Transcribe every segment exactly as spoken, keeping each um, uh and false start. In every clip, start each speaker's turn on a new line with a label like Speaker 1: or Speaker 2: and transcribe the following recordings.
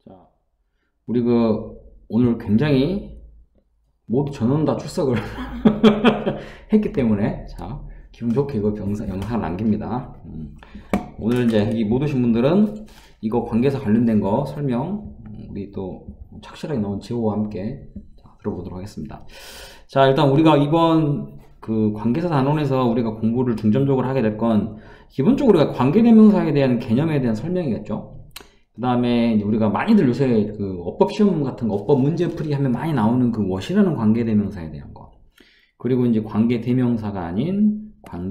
Speaker 1: 자, 우리 그 오늘 굉장히 모두 전원 다 출석을 했기 때문에 자 기분 좋게 이거 영상, 영상을 남깁니다. 음, 오늘 이제 이 못 오신 분들은 이거 관계사 관련된 거 설명 우리 또 착실하게 나온 지호와 함께 자, 들어보도록 하겠습니다. 자, 일단 우리가 이번 그 관계사 단원에서 우리가 공부를 중점적으로 하게 될 건 기본적으로 우리가 관계대명사에 대한 개념에 대한 설명이겠죠. 그 다음에 우리가 많이들 요새 그 어법 시험 같은 거, 어법 문제풀이 하면 많이 나오는 그 what이라는 관계대명사에 대한 거. 그리고 이제 관계대명사가 아닌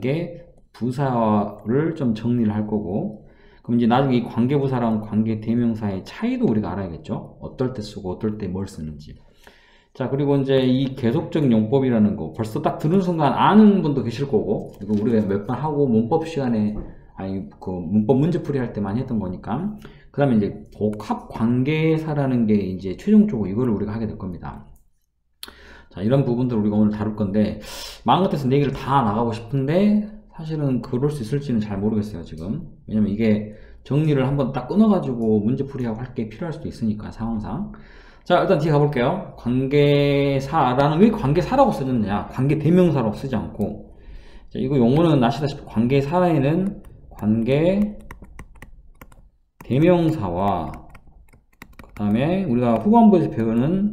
Speaker 1: 관계부사를 좀 정리를 할 거고, 그럼 이제 나중에 이 관계부사랑 관계대명사의 차이도 우리가 알아야겠죠. 어떨 때 쓰고 어떨 때 뭘 쓰는지. 자, 그리고 이제 이 계속적인 용법이라는 거 벌써 딱 들은 순간 아는 분도 계실 거고, 이거 우리가 몇 번 하고 문법 시간에 아니 그 문법 문제풀이 할 때 많이 했던 거니까. 그 다음에 이제 복합 관계사라는 게 이제 최종적으로 이거를 우리가 하게 될 겁니다. 자, 이런 부분들을 우리가 오늘 다룰 건데, 마음 같아서 내 얘기를 다 나가고 싶은데 사실은 그럴 수 있을지는 잘 모르겠어요 지금. 왜냐면 이게 정리를 한번 딱 끊어가지고 문제풀이하고 할 게 필요할 수도 있으니까 상황상. 자, 일단 뒤에 가볼게요. 관계사라는, 왜 관계사라고 써졌느냐, 관계대명사라고 쓰지 않고. 자, 이거 용어는 아시다시피 관계사에는 관계대명사와 그 다음에 우리가 후반부에서 배우는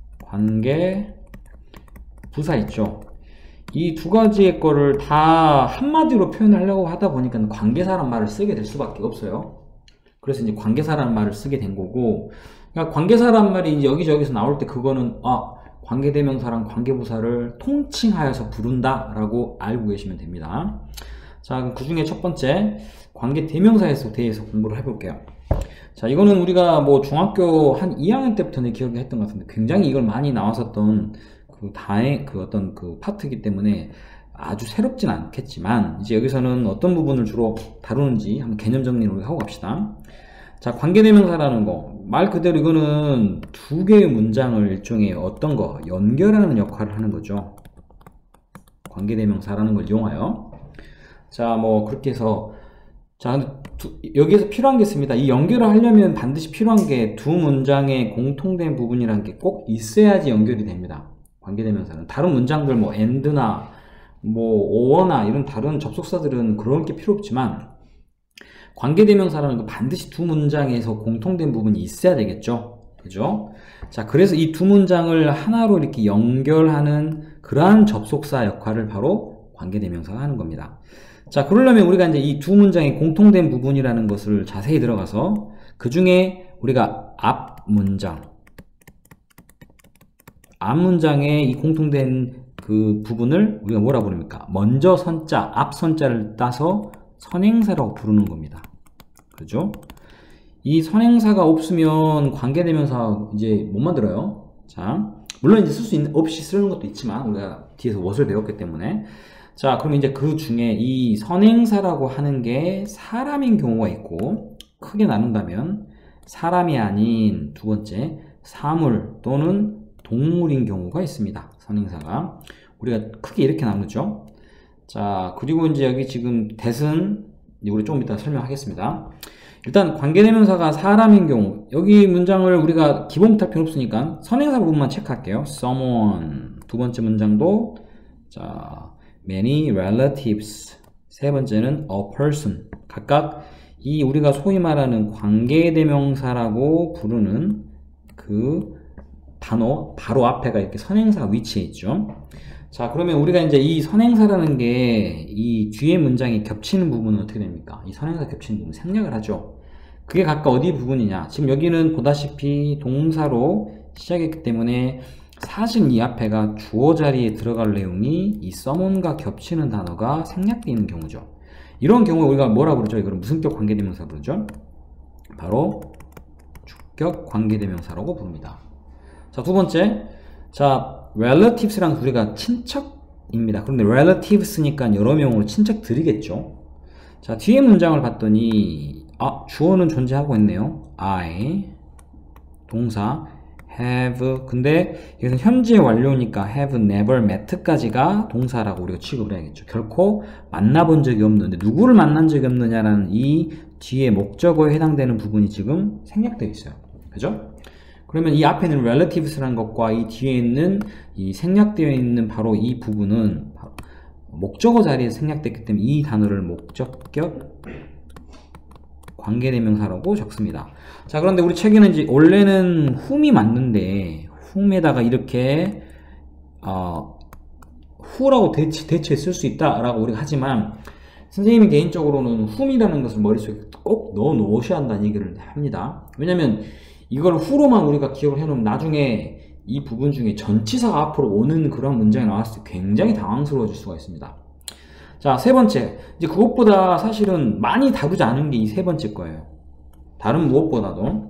Speaker 1: 관계부사 있죠. 이 두 가지의 거를 다 한마디로 표현하려고 하다 보니까 관계사란 말을 쓰게 될 수밖에 없어요. 그래서 이제 관계사라는 말을 쓰게 된 거고, 그러니까 관계사란 말이 이제 여기저기서 나올 때 그거는 아, 관계대명사랑 관계부사를 통칭하여서 부른다 라고 알고 계시면 됩니다. 자, 그 중에 첫 번째 관계대명사에 대해서 공부를 해볼게요. 자, 이거는 우리가 뭐 중학교 한 이 학년 때부터 내 기억이 했던 것 같은데 굉장히 이걸 많이 나왔었던 그 다행 그 어떤 그 파트이기 때문에 아주 새롭진 않겠지만, 이제 여기서는 어떤 부분을 주로 다루는지 한번 개념 정리를 우리가 하고 갑시다. 자, 관계대명사라는 거 말 그대로 이거는 두 개의 문장을 일종의 어떤 거 연결하는 역할을 하는 거죠. 관계대명사라는 걸 이용하여. 자, 뭐 그렇게 해서 자, 두, 여기에서 필요한 게 있습니다. 이 연결을 하려면 반드시 필요한 게 두 문장의 공통된 부분이라는 게 꼭 있어야지 연결이 됩니다. 관계대명사는. 다른 문장들 뭐 and나 뭐 or나 이런 다른 접속사들은 그런 게 필요 없지만, 관계대명사라는 건 반드시 두 문장에서 공통된 부분이 있어야 되겠죠. 그죠? 자, 그래서 이 두 문장을 하나로 이렇게 연결하는 그러한 접속사 역할을 바로 관계대명사가 하는 겁니다. 자, 그러려면 우리가 이제 이 두 문장의 공통된 부분이라는 것을 자세히 들어가서 그 중에 우리가 앞 문장, 앞 문장의 이 공통된 그 부분을 우리가 뭐라 부릅니까? 먼저 선자, 앞 선자를 따서 선행사라고 부르는 겁니다. 그죠? 이 선행사가 없으면 관계대명사 이제 못 만들어요. 자, 물론 이제 쓸 수 있는, 없이 쓰는 것도 있지만 우리가 뒤에서 what을 배웠기 때문에. 자, 그럼 이제 그 중에 이 선행사라고 하는 게 사람인 경우가 있고, 크게 나눈다면 사람이 아닌 두 번째 사물 또는 동물인 경우가 있습니다. 선행사가. 우리가 크게 이렇게 나누죠. 자, 그리고 이제 여기 지금 that은 우리 조금 이따 설명하겠습니다. 일단 관계대명사가 사람인 경우, 여기 문장을 우리가 기본부터 필요 없으니까 선행사 부분만 체크할게요. someone. 두 번째 문장도 자, many relatives. 세 번째는 a person. 각각 이 우리가 소위 말하는 관계대명사라고 부르는 그 단어 바로 앞에가 이렇게 선행사 위치에 있죠. 자, 그러면 우리가 이제 이 선행사라는 게 이 뒤에 문장이 겹치는 부분은 어떻게 됩니까? 이 선행사 겹치는 부분 생략을 하죠. 그게 각각 어디 부분이냐? 지금 여기는 보다시피 동사로 시작했기 때문에 사실 이 앞에가 주어 자리에 들어갈 내용이 이 someone과 겹치는 단어가 생략되어 있는 경우죠. 이런 경우에 우리가 뭐라 부르죠? 이거를 무슨격 관계대명사 부르죠? 바로 주격 관계대명사라고 부릅니다. 자, 두 번째. 자, relatives랑 우리가 친척입니다. 그런데 relatives니까 여러 명으로 친척들이겠죠. 자, 뒤에 문장을 봤더니 아, 주어는 존재하고 있네요. I 동사 have, 근데 여기서 현재 완료니까 have never met까지가 동사라고 우리가 취급을 해야겠죠. 결코 만나본 적이 없는데 누구를 만난 적이 없느냐라는 이 뒤에 목적어에 해당되는 부분이 지금 생략되어 있어요. 그죠? 그러면 이 앞에 있는 relatives라는 것과 이 뒤에 있는 이 생략되어 있는 바로 이 부분은 목적어 자리에 생략됐기 때문에 이 단어를 목적격 관계대명사라고 적습니다. 자, 그런데 우리 책에는 이제 원래는 whom이 맞는데 whom에다가 이렇게 어, who라고 대체, 대체 쓸 수 있다라고 우리가 하지만 선생님이 개인적으로는 whom이라는 것을 머릿속에 꼭 넣어 놓으셔야 한다는 얘기를 합니다. 왜냐면 이걸 who로만 우리가 기억을 해놓으면 나중에 이 부분 중에 전치사가 앞으로 오는 그런 문장이 나왔을 때 굉장히 당황스러워질 수가 있습니다. 자, 세 번째. 이제 그것보다 사실은 많이 다루지 않은 게 이 세 번째 거예요. 다른 무엇보다도.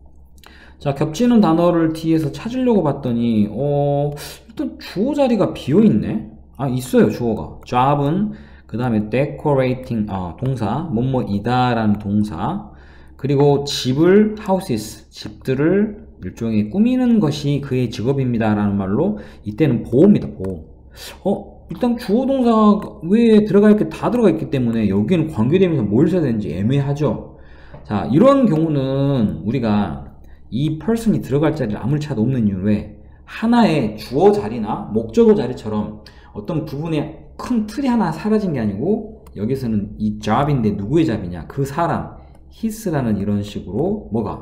Speaker 1: 자, 겹치는 단어를 뒤에서 찾으려고 봤더니, 어, 일단 주어 자리가 비어있네? 아, 있어요, 주어가. job은, 그 다음에 decorating, 아, 동사, 뭐뭐이다 라는 동사. 그리고 집을, houses, 집들을 일종의 꾸미는 것이 그의 직업입니다 라는 말로, 이때는 보호입니다, 보호. 어, 일단 주어 동사 왜 들어가 있게 다 들어가 있기 때문에 여기는 관계대명사 뭘 써야 되는지 애매하죠. 자, 이런 경우는 우리가 이 person이 들어갈 자리를 아무리 찾아도 없는 이유는 왜? 하나의 주어 자리나 목적어 자리처럼 어떤 부분에 큰 틀이 하나 사라진 게 아니고 여기서는 이 job인데 누구의 job이냐? 그 사람, his라는 이런 식으로 뭐가?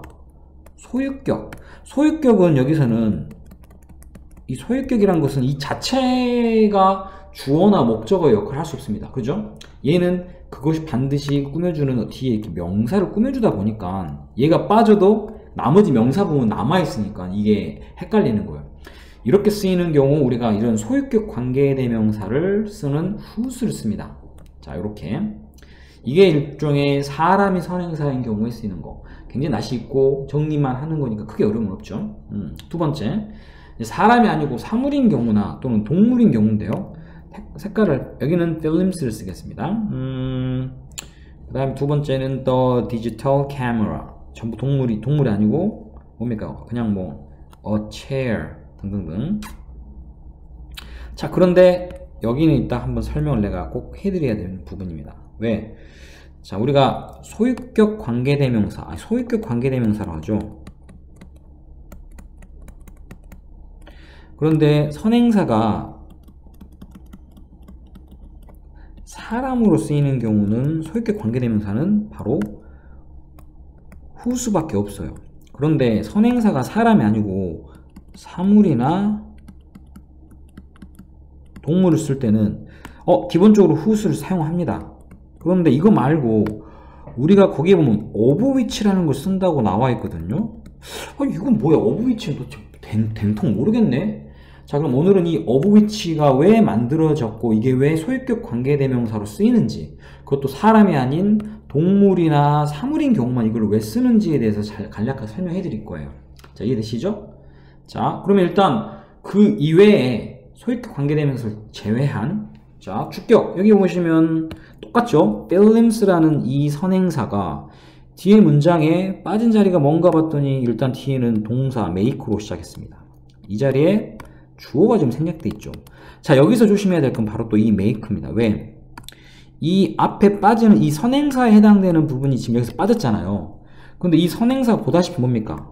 Speaker 1: 소유격. 소유격은 여기서는 이 소유격이란 것은 이 자체가 주어나 목적어의 역할을 할 수 없습니다. 그죠? 얘는 그것이 반드시 꾸며주는 뒤에 이렇게 명사를 꾸며주다 보니까 얘가 빠져도 나머지 명사 부분 남아있으니까 이게 헷갈리는 거예요. 이렇게 쓰이는 경우 우리가 이런 소유격 관계대명사를 쓰는 who's를 씁니다. 자, 이렇게. 이게 일종의 사람이 선행사인 경우에 쓰이는 거. 굉장히 낯이 있고 정리만 하는 거니까 크게 어려움은 없죠. 음, 두 번째. 사람이 아니고 사물인 경우나 또는 동물인 경우인데요. 색깔을 여기는 필름스를 쓰겠습니다. 음, 그 다음 두 번째는 the digital camera. 전부 동물이 동물이 아니고 뭡니까? 그냥 뭐 a chair 등등등. 자, 그런데 여기는 이따 한번 설명을 내가 꼭 해드려야 되는 부분입니다. 왜? 자, 우리가 소유격 관계대명사, 아니, 소유격 관계대명사로 하죠. 그런데 선행사가 사람으로 쓰이는 경우는 소유격 관계대명사는 바로 who's밖에 없어요. 그런데 선행사가 사람이 아니고 사물이나 동물을 쓸 때는 어, 기본적으로 who's를 사용합니다. 그런데 이거 말고 우리가 거기에 보면 of which라는 걸 쓴다고 나와 있거든요. 아, 이건 뭐야? of which는 도대체 된, 된통 모르겠네. 자, 그럼 오늘은 이 of which가 왜 만들어졌고 이게 왜 소유격 관계대명사로 쓰이는지, 그것도 사람이 아닌 동물이나 사물인 경우만 이걸 왜 쓰는지에 대해서 잘 간략하게 설명해 드릴 거예요. 자, 이해되시죠? 자, 그러면 일단 그 이외에 소유격 관계대명사를 제외한, 자, 주격. 여기 보시면 똑같죠? 필름스라는 이 선행사가 뒤에 문장에 빠진 자리가 뭔가 봤더니 일단 뒤에는 동사 make로 시작했습니다. 이 자리에 주어가 지금 생략돼 있죠. 자, 여기서 조심해야 될 건 바로 또 이 make입니다. 왜? 이 앞에 빠지는 이 선행사에 해당되는 부분이 지금 여기서 빠졌잖아요. 근데 이 선행사가 보다시피 뭡니까?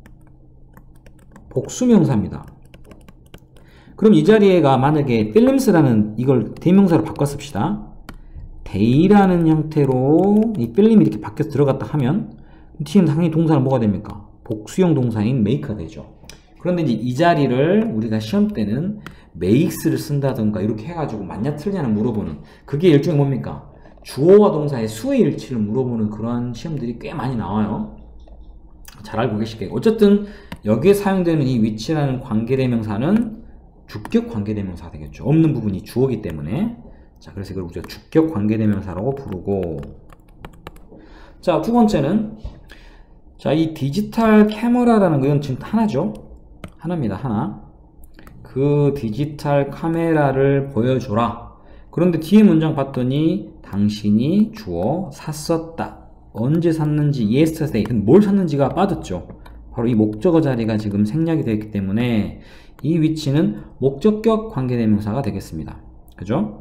Speaker 1: 복수명사입니다. 그럼 이 자리에가 만약에 필름스라는 이걸 대명사로 바꿔 씁시다. day라는 형태로 이 필름이 이렇게 바뀌어서 들어갔다 하면 뒤에는 당연히 동사는 뭐가 됩니까? 복수형 동사인 make가 되죠. 그런데 이제 이 자리를 우리가 시험 때는 makes를 쓴다던가 이렇게 해가지고 맞냐 틀냐는 물어보는, 그게 일종의 뭡니까? 주어와 동사의 수의 일치를 물어보는 그런 시험들이 꽤 많이 나와요. 잘 알고 계시게. 어쨌든 여기에 사용되는 이 which라는 관계대명사는 주격 관계대명사가 되겠죠. 없는 부분이 주어기 때문에. 자, 그래서 이걸 우리가 주격 관계대명사라고 부르고. 자, 두 번째는, 자, 이 디지털 카메라라는 건 지금 하나죠. 하나입니다. 하나. 그 디지털 카메라를 보여줘라. 그런데 뒤에 문장 봤더니 당신이 주어 샀었다. 언제 샀는지 yesterday. 근데 뭘 샀는지가 빠졌죠. 바로 이 목적어 자리가 지금 생략이 되어 있기 때문에 이 위치는 목적격 관계대명사가 되겠습니다. 그죠?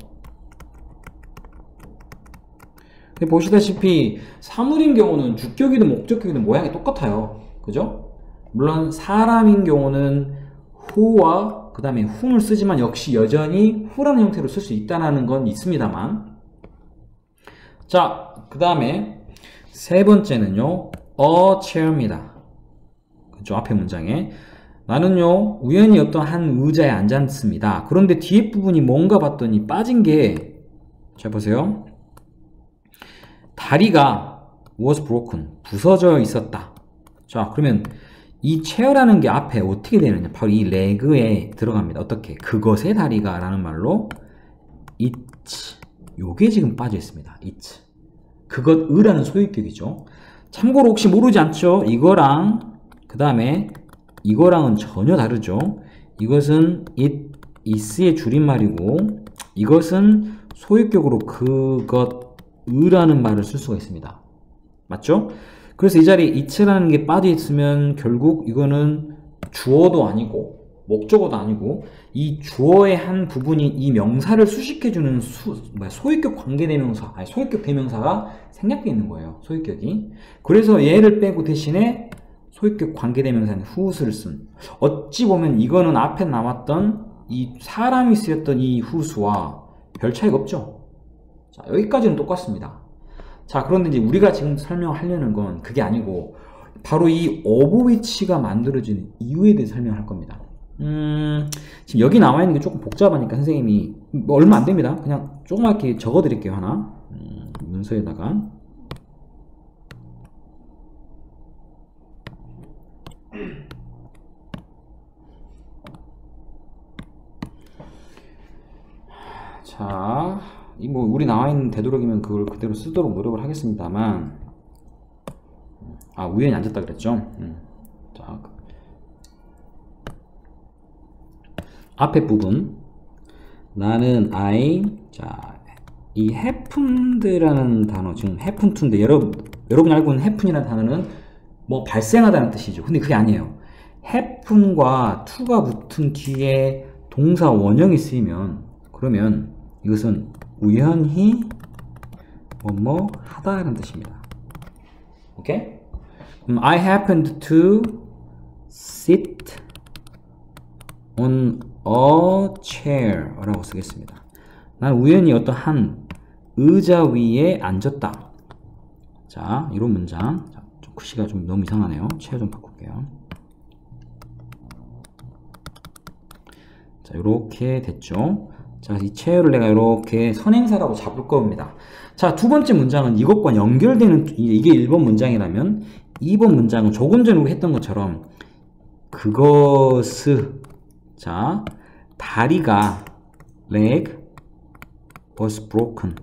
Speaker 1: 근데 보시다시피 사물인 경우는 주격이든 목적격이든 모양이 똑같아요. 그죠? 물론 사람인 경우는 who와 그 다음에 whom을 쓰지만 역시 여전히 who라는 형태로 쓸 수 있다는 건 있습니다만. 자, 그 다음에 세 번째는요, a chair입니다. 그죠? 앞에 문장에. 나는요, 우연히 어떤 한 의자에 앉았습니다. 그런데 뒤에 부분이 뭔가 봤더니 빠진 게, 잘 보세요. 다리가 was broken, 부서져 있었다. 자, 그러면 이 chair라는 게 앞에 어떻게 되느냐? 바로 이 leg에 들어갑니다. 어떻게? 그것의 다리가 라는 말로 it, 요게 지금 빠져 있습니다. it. 그것의라는 소유격이죠. 참고로 혹시 모르지 않죠? 이거랑 그 다음에 이거랑은 전혀 다르죠. 이것은 it, is의 줄임말이고 이것은 소유격으로 그것의라는 말을 쓸 수가 있습니다. 맞죠? 그래서 이 자리에 it라는 게 빠져 있으면 결국 이거는 주어도 아니고 목적어도 아니고 이 주어의 한 부분이 이 명사를 수식해주는 수, 뭐야, 소유격 관계대명사, 아니 소유격 대명사가 생략되어 있는 거예요. 소유격이. 그래서 얘를 빼고 대신에 소유격 관계대명사는 who's를 쓴. 어찌 보면 이거는 앞에 나왔던 이 사람이 쓰였던 이 who's와 별 차이가 없죠. 자, 여기까지는 똑같습니다. 자, 그런데 이제 우리가 지금 설명하려는 건 그게 아니고 바로 이 of which가 만들어진 이유에 대해 설명할 겁니다. 음, 지금 여기 나와 있는 게 조금 복잡하니까 선생님이 뭐 얼마 안 됩니다. 그냥 조그맣게 적어 드릴게요. 하나. 음, 문서에다가. 자, 이 뭐 우리 나와 있는 되도록이면 그걸 그대로 쓰도록 노력을 하겠습니다만, 아, 우연히 앉았다 그랬죠. 음. 자, 앞에 부분. 나는 I, 자, 이 happened라는 단어, 지금 happen to인데 여러분, 여러분이 알고 있는 happen이라는 단어는 뭐 발생하다는 뜻이죠. 근데 그게 아니에요. happen과 to가 붙은 뒤에 동사 원형이 쓰이면, 그러면 이것은 우연히 뭐뭐 하다라는 뜻입니다. 오케이? 그럼 I happened to sit on a chair 라고 쓰겠습니다. 난 우연히 어떤 한 의자 위에 앉았다. 자, 이런 문장. 자, 좀 글씨가 좀 너무 이상하네요. 체어 좀 바꿀게요. 자, 이렇게 됐죠. 자, 이 체어를 내가 이렇게 선행사라고 잡을 겁니다. 자, 두 번째 문장은 이것과 연결되는, 이게 일 번 문장이라면 이 번 문장은 조금 전에 우리 했던 것처럼 그것을, 자, 다리가 leg was broken,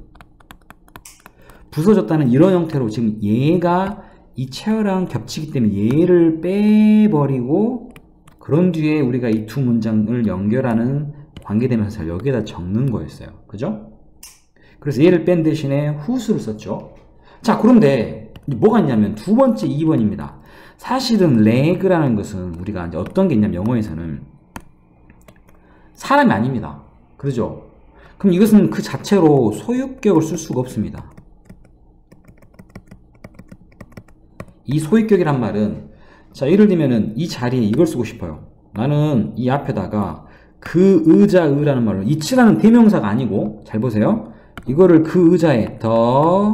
Speaker 1: 부서졌다는 이런 형태로 지금 얘가 이 체어랑 겹치기 때문에 얘를 빼버리고 그런 뒤에 우리가 이 두 문장을 연결하는 관계대명사를 여기에다 적는 거였어요. 그죠? 그래서 얘를 뺀 대신에 who's를 썼죠. 자, 그런데 뭐가 있냐면 두 번째 이 번입니다. 사실은 leg라는 것은 우리가 이제 어떤 게 있냐면 영어에서는 사람이 아닙니다. 그러죠? 그럼 이것은 그 자체로 소유격을 쓸 수가 없습니다. 이 소유격이란 말은, 자, 예를 들면은 이 자리에 이걸 쓰고 싶어요. 나는 이 앞에다가 그 의자의라는 말로, it라는 대명사가 아니고, 잘 보세요. 이거를 그 의자에 the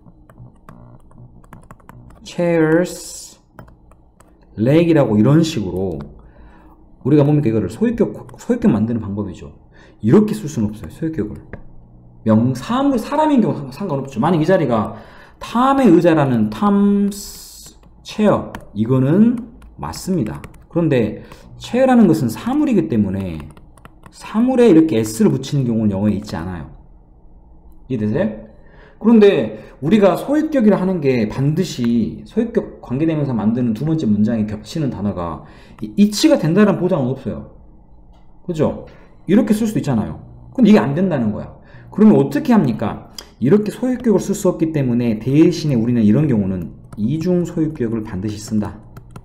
Speaker 1: chairs leg이라고 이런 식으로 우리가 뭡니까? 이거를 소유격, 소유격 만드는 방법이죠. 이렇게 쓸 수는 없어요. 소유격을. 명, 사람, 사람인 경우 상관없죠. 만약 이 자리가 탐의 의자라는 탐's chair, 이거는 맞습니다. 그런데 chair라는 것은 사물이기 때문에 사물에 이렇게 s를 붙이는 경우는 영어에 있지 않아요. 이해되세요? 그런데 우리가 소유격이라 하는 게 반드시 소유격 관계대명사 만드는 두 번째 문장에 겹치는 단어가 it가 된다는 보장은 없어요. 그죠? 이렇게 쓸 수도 있잖아요. 근데 이게 안 된다는 거야. 그러면 어떻게 합니까? 이렇게 소유격을 쓸 수 없기 때문에 대신에 우리는 이런 경우는 이중 소유격을 반드시 쓴다.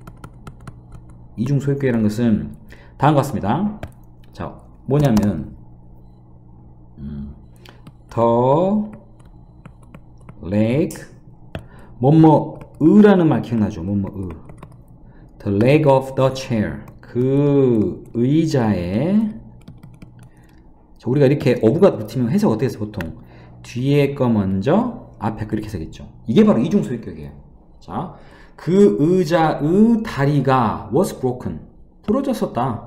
Speaker 1: 이중 소유격이라는 것은 다음과 같습니다. 자, 뭐냐면 음, the leg 뭐뭐 의라는 말 기억나죠? 뭐뭐 의. the leg of the chair. 그 의자에, 자, 우리가 이렇게 어부가 붙으면 해석 어떻게 해서 보통 뒤에 거 먼저 앞에 그렇게 해석했죠. 이게 바로 이중소유격이에요. 자, 그 의자의 다리가 was broken. 부러졌었다.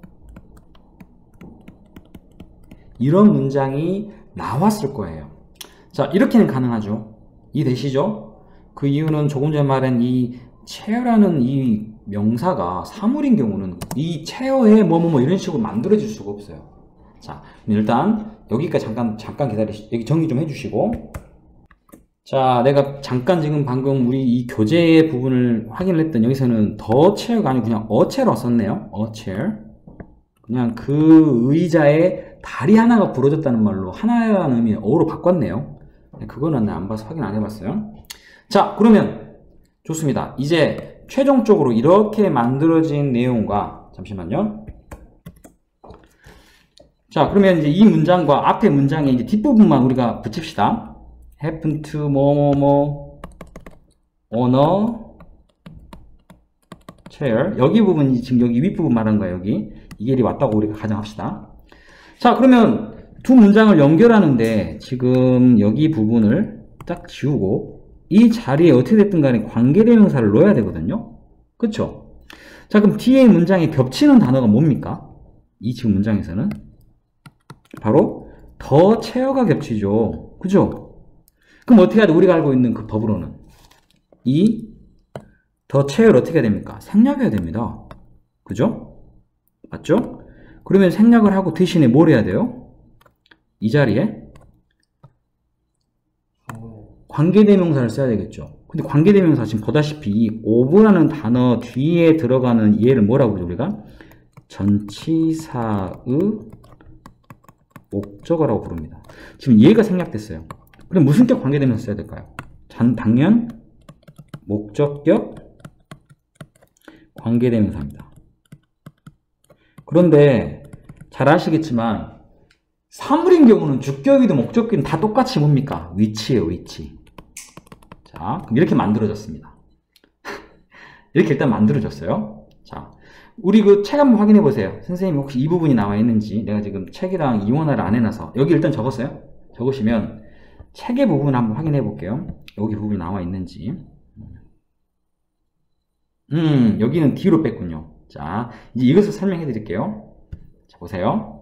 Speaker 1: 이런 문장이 나왔을 거예요. 자, 이렇게는 가능하죠. 이해되시죠? 그 이유는 조금 전에 말한 이 chair라는 이 명사가 사물인 경우는 이 chair에 뭐뭐뭐 이런 식으로 만들어질 수가 없어요. 자, 일단 여기까지 잠깐 잠깐 기다리시. 여기 정리 좀 해주시고. 자, 내가 잠깐 지금 방금 우리 이 교재 부분을 확인을 했던 여기서는 더 chair가 아니고 그냥 a chair로 썼네요. a chair. 그냥 그 의자에 다리 하나가 부러졌다는 말로 하나라는 의미의 어로 바꿨네요. 그거는 안 봐서 확인 안 해봤어요. 자, 그러면 좋습니다. 이제 최종적으로 이렇게 만들어진 내용과 잠시만요. 자, 그러면 이제 이 문장과 앞에 문장의 이제 뒷부분만 우리가 붙입시다. happen to 뭐뭐뭐 on a chair. 여기 부분이 지금 여기 윗부분 말하는 거예요. 여기 이게 일이 왔다고 우리가 가정합시다. 자, 그러면 두 문장을 연결하는데 지금 여기 부분을 딱 지우고 이 자리에 어떻게 됐든 간에 관계대명사를 넣어야 되거든요. 그쵸? 자, 그럼 뒤에 문장에 겹치는 단어가 뭡니까? 이 지금 문장에서는 바로 더 체어가 겹치죠. 그죠? 그럼 어떻게 해야 돼? 우리가 알고 있는 그 법으로는 이 더 체어를 어떻게 해야 됩니까? 생략해야 됩니다. 그죠? 맞죠? 그러면 생략을 하고 대신에 뭘 해야 돼요? 이 자리에 관계대명사를 써야 되겠죠. 근데 관계대명사 지금 보다시피 이 of라는 단어 뒤에 들어가는 얘를 뭐라고 그러죠? 우리가 전치사의 목적어라고 부릅니다. 지금 얘가 생략됐어요. 그럼 무슨 격 관계대명사 써야 될까요? 단, 당연 목적격 관계대명사입니다. 그런데 잘 아시겠지만 사물인 경우는 주격이든 목적격이든 다 똑같이 뭡니까? 위치예요, 위치. 자, 그럼 이렇게 만들어졌습니다. 이렇게 일단 만들어졌어요. 자, 우리 그 책 한번 확인해 보세요. 선생님이 혹시 이 부분이 나와 있는지. 내가 지금 책이랑 이원화를 안 해놔서 여기 일단 적었어요. 적으시면 책의 부분 한번 확인해 볼게요. 여기 부분이 나와 있는지. 음, 여기는 뒤로 뺐군요. 자, 이제 이것을 설명해 드릴게요. 자, 보세요.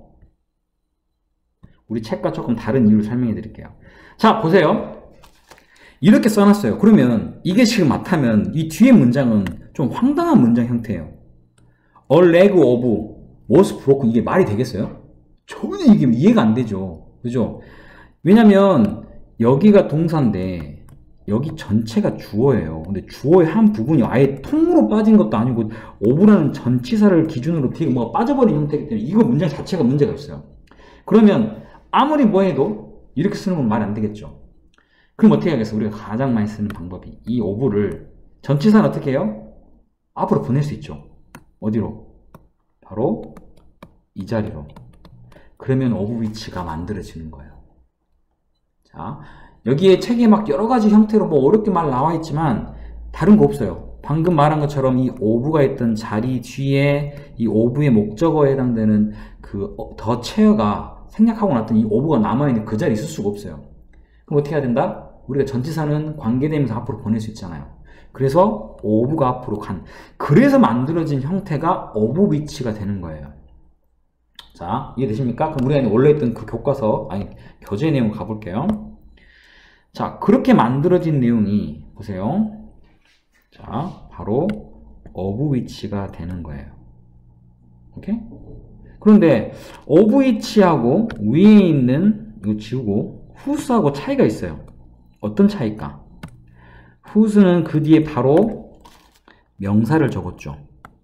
Speaker 1: 우리 책과 조금 다른 이유를 설명해 드릴게요. 자, 보세요. 이렇게 써놨어요. 그러면 이게 지금 맞다면 이 뒤에 문장은 좀 황당한 문장 형태예요. A leg of was broken. 이게 말이 되겠어요? 전혀 이게 이해가 안 되죠. 그죠? 왜냐면 여기가 동사인데 여기 전체가 주어예요. 근데 주어의 한 부분이 아예 통으로 빠진 것도 아니고 of라는 전치사를 기준으로 뒤에 뭐가 빠져버린 형태이기 때문에 이거 문장 자체가 문제가 있어요. 그러면 아무리 뭐 해도 이렇게 쓰는 건 말이 안 되겠죠. 그럼 어떻게 하겠어? 우리가 가장 많이 쓰는 방법이 이 of를 전치사는 어떻게 해요? 앞으로 보낼 수 있죠. 어디로? 바로 이 자리로. 그러면 of 위치가 만들어지는 거예요. 자, 여기에 책에 막 여러 가지 형태로 뭐 어렵게 말 나와 있지만 다른 거 없어요. 방금 말한 것처럼 이 of가 있던 자리 뒤에 이 of의 목적어에 해당되는 그 더 체어가 생략하고 났더니 이 of가 남아있는 그 자리에 있을 수가 없어요. 그럼 어떻게 해야 된다? 우리가 전치사는 관계대명사 앞으로 보낼 수 있잖아요. 그래서 of가 앞으로 간. 그래서 만들어진 형태가 of 위치가 되는 거예요. 자, 이해되십니까? 그럼 우리가 원래 있던 그 교과서, 아니, 교재 내용 가볼게요. 자, 그렇게 만들어진 내용이, 보세요. 자, 바로 of 위치가 되는 거예요. 오케이? 그런데 of 위치하고 위에 있는, 이거 지우고, whose하고 차이가 있어요. 어떤 차이일까? whose는 그 뒤에 바로 명사를 적었죠.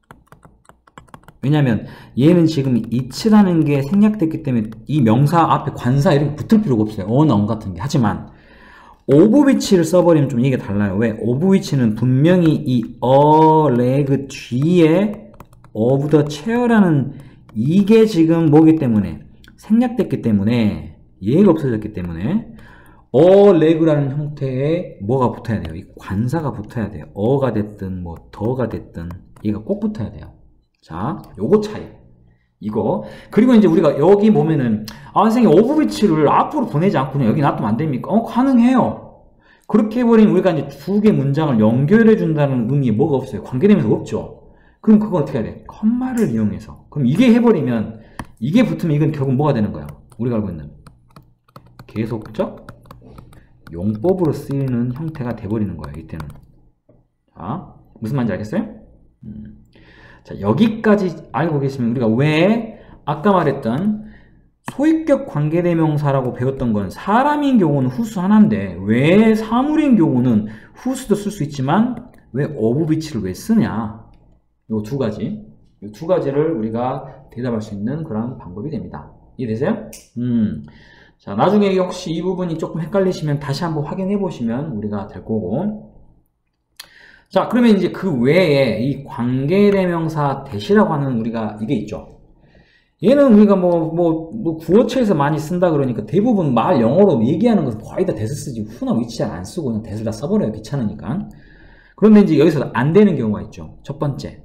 Speaker 1: 왜냐면 얘는 지금 it라는 게 생략됐기 때문에 이 명사 앞에 관사 이런 게 붙을 필요가 없어요. on, on 같은 게. 하지만 of 위치를 써버리면 좀 얘기가 달라요. 왜? of 위치는 분명히 이 a leg 뒤에 of the chair라는 이게 지금 뭐기 때문에 생략됐기 때문에 얘가 없어졌기 때문에 a leg라는 형태에 뭐가 붙어야 돼요? 이 관사가 붙어야 돼요. 어가 됐든 뭐 더가 됐든 얘가 꼭 붙어야 돼요. 자, 요거 차이. 이거. 그리고 이제 우리가 여기 보면은, 아, 선생님, 오브 위치를 앞으로 보내지 않고 그냥 여기 놔두면 안 됩니까? 어, 가능해요. 그렇게 해버리면 우리가 이제 두 개 문장을 연결해 준다는 의미에 뭐가 없어요? 관계대명사 없죠? 그럼 그건 어떻게 해야 돼? 컴마를 이용해서. 그럼 이게 해버리면, 이게 붙으면 이건 결국 뭐가 되는 거야? 우리가 알고 있는 계속적 용법으로 쓰이는 형태가 돼버리는 거예요, 이때는. 자, 무슨 말인지 알겠어요? 음. 자, 여기까지 알고 계시면 우리가 왜 아까 말했던 소유격 관계대명사라고 배웠던 건 사람인 경우는 후수 하나인데 왜 사물인 경우는 후수도 쓸 수 있지만 왜 of which를 왜 쓰냐? 요 두 가지. 요 두 가지를 우리가 대답할 수 있는 그런 방법이 됩니다. 이해되세요? 음. 자, 나중에 혹시 이 부분이 조금 헷갈리시면 다시 한번 확인해 보시면 우리가 될 거고. 자, 그러면 이제 그 외에 이 관계대명사 대시라고 하는 우리가 이게 있죠. 얘는 우리가 뭐, 뭐, 뭐 구어체에서 많이 쓴다 그러니까 대부분 말 영어로 얘기하는 것은 거의 다 대서 쓰지 후나 위치 잘 안 쓰고 그냥 대서 다 써버려요. 귀찮으니까. 그런데 이제 여기서 안 되는 경우가 있죠. 첫 번째.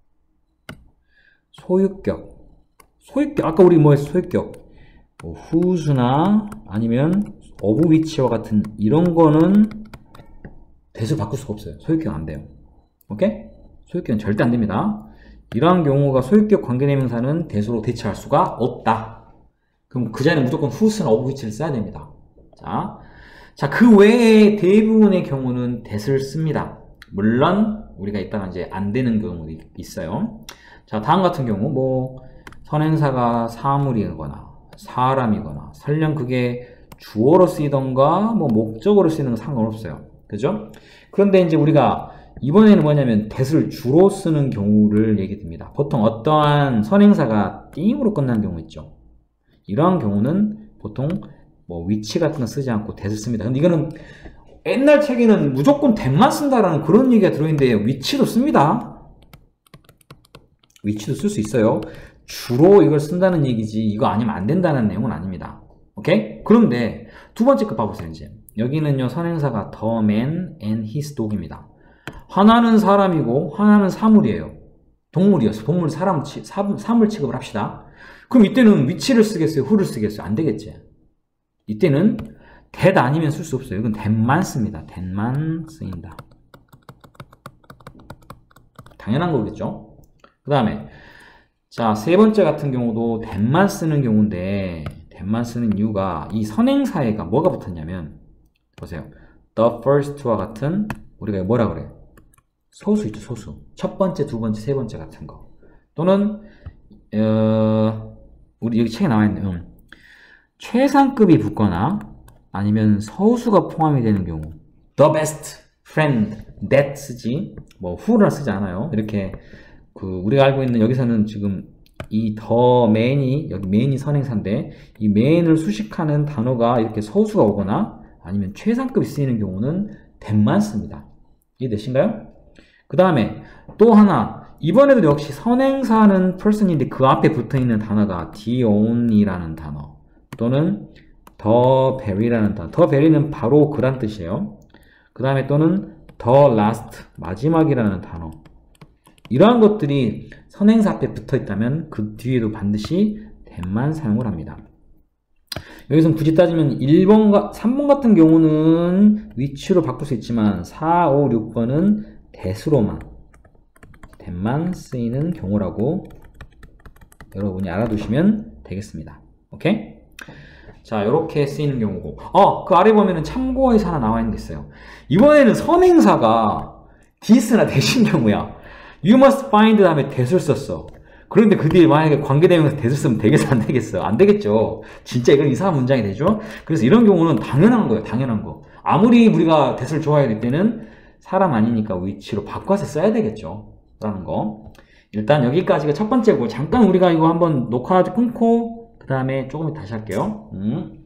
Speaker 1: 소유격. 소유격. 아까 우리 뭐 했어? 소유격. 뭐 whose나 아니면 of which와 같은 이런 거는 대수를 바꿀 수가 없어요. 소유격 안 돼요. 오케이? 소유격은 절대 안 됩니다. 이러한 경우가 소유격 관계대명사는 대수로 대체할 수가 없다. 그럼 그 자리는 무조건 whose나 of which를 써야 됩니다. 자, 자, 그 외에 대부분의 경우는 대수를 씁니다. 물론 우리가 이따가 이제 안 되는 경우도 있어요. 자, 다음 같은 경우 뭐 선행사가 사물이거나 사람이거나 설령 그게 주어로 쓰이던가 뭐 목적어로 쓰이는 건 상관없어요. 그죠? 그런데 이제 우리가 이번에는 뭐냐면 대수를 주로 쓰는 경우를 얘기 듭니다. 보통 어떠한 선행사가 띵으로 끝나는 경우 있죠. 이러한 경우는 보통 뭐 위치 같은 거 쓰지 않고 대수를 씁니다. 근데 이거는 옛날 책에는 무조건 대만 쓴다라는 그런 얘기가 들어있는데 위치도 씁니다. 위치도 쓸 수 있어요. 주로 이걸 쓴다는 얘기지 이거 아니면 안 된다는 내용은 아닙니다. 오케이? 그런데 두 번째 거 봐보세요. 이제 여기는요 선행사가 the man and his dog입니다. 하나는 사람이고 하나는 사물이에요. 동물이었어. 동물 사람 치, 사, 사물 취급을 합시다. 그럼 이때는 위치를 쓰겠어요? who를 쓰겠어요? 안 되겠지. 이때는 that 아니면 쓸 수 없어요. 이건 that만 씁니다. that만 쓰인다. 당연한 거겠죠. 그 다음에 자, 세 번째 같은 경우도 that만 쓰는 경우인데 that만 쓰는 이유가 이 선행사에가 뭐가 붙었냐면 보세요. the first와 같은 우리가 뭐라 그래요? 소수 있죠, 소수. 첫 번째, 두 번째, 세 번째 같은 거. 또는 어, 우리 여기 책에 나와 있는 음, 최상급이 붙거나 아니면 서수가 포함이 되는 경우 the best friend that 쓰지 뭐 who를 쓰지 않아요. 이렇게 그 우리가 알고 있는 여기서는 지금 이 the man이 여기 man이 선행사인데 이 man을 수식하는 단어가 이렇게 서수가 오거나 아니면 최상급이 쓰이는 경우는 that만 씁니다. 이해되신가요? 그 다음에 또 하나 이번에도 역시 선행사는 person인데 그 앞에 붙어있는 단어가 the only라는 단어 또는 the very라는 단어 the very는 바로 그란 뜻이에요. 그 다음에 또는 the last 마지막이라는 단어 이러한 것들이 선행사 앞에 붙어있다면 그 뒤에도 반드시 that만 사용을 합니다. 여기서 굳이 따지면 일 번과 삼 번 같은 경우는 위치로 바꿀 수 있지만 사, 오, 육 번은 that으로만 that만 쓰이는 경우라고 여러분이 알아두시면 되겠습니다. 오케이? 자, 이렇게 쓰이는 경우고 어, 그 아래 보면은 참고해서 하나 나와 있는 게 있어요. 이번에는 선행사가 this나 that인 경우야. You must find 다음에 that을 썼어. 그런데 그 뒤에 만약에 관계대명사 that을 쓰면 되겠어? 안 되겠어? 안 되겠죠. 진짜 이건 이상한 문장이 되죠. 그래서 이런 경우는 당연한 거예요. 당연한 거. 아무리 우리가 that을 좋아해야 될 때는 사람 아니니까 위치로 바꿔서 써야 되겠죠. 라는 거. 일단 여기까지가 첫 번째고 잠깐 우리가 이거 한번 녹화 끊고 그 다음에 조금 다시 할게요. 음.